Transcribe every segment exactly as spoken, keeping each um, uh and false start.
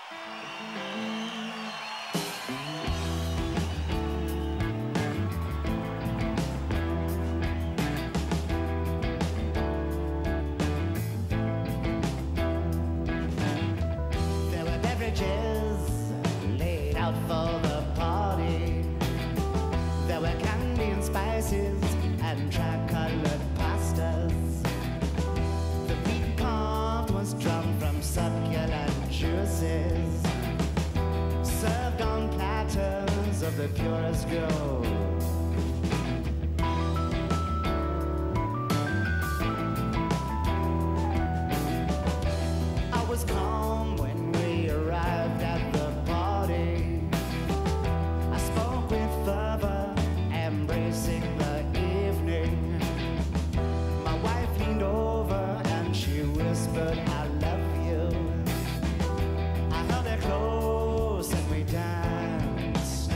Laid out for the party. There were candy and spices and tri-colored pastas. The meat carved was drawn from succulent juices, served on platters of the purest gold. I was calm when we arrived at the party. I spoke with fervor, embracing the evening. My wife leaned over and she whispered, I love you. I held her close and we danced.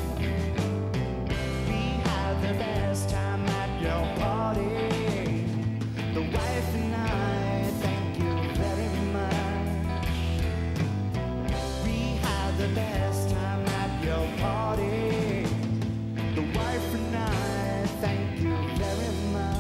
We had the best time at your party. The wife and I, thank you very much. We had the best time at your party. The wife and I, thank you very much.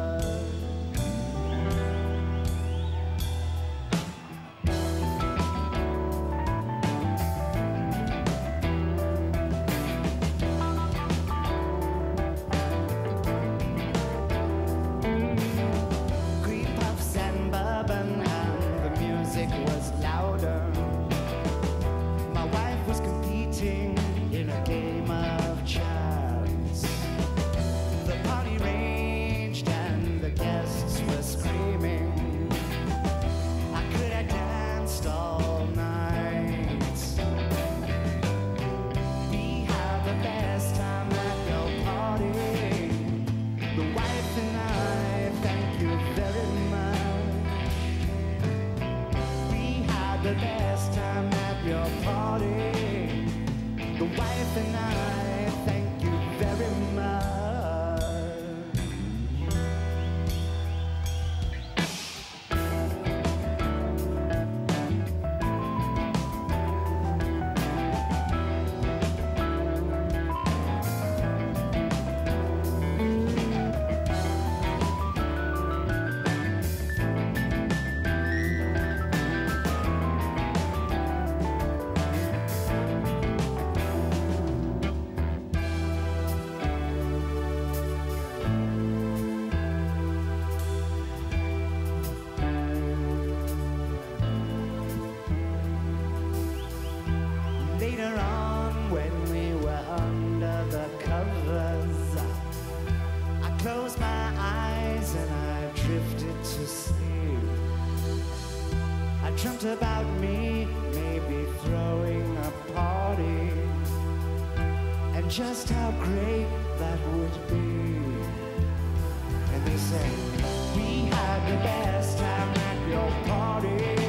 Cream puffs and bourbon and the music was louder. My wife was competing in a game of chance. The party raged and the guests were screaming. I could have danced all night. We had the best time at your party. The wife and I, thank you very much. We had the best time at your party. The wife and I, thank you very much. Later on, when we were under the covers, I closed my eyes and I drifted to sleep. I dreamt about me, maybe throwing a party, and just how great that would be. And they said, we had the best time at your party.